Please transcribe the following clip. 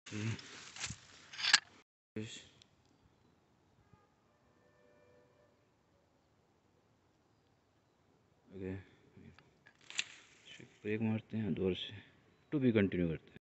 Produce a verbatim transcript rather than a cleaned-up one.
Break मारते हैं, दौर से टू भी कंटिन्यू करते हैं।